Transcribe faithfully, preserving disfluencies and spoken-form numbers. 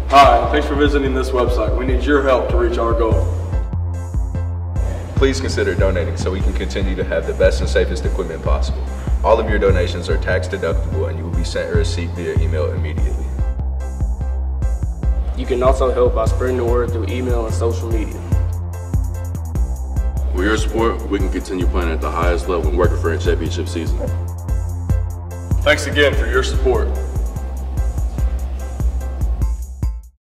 Hi, thanks for visiting this website. We need your help to reach our goal. Please consider donating so we can continue to have the best and safest equipment possible. All of your donations are tax deductible and you will be sent a receipt via email immediately. You can also help by spreading the word through email and social media. With your support, we can continue playing at the highest level and working for a championship season. Thanks again for your support.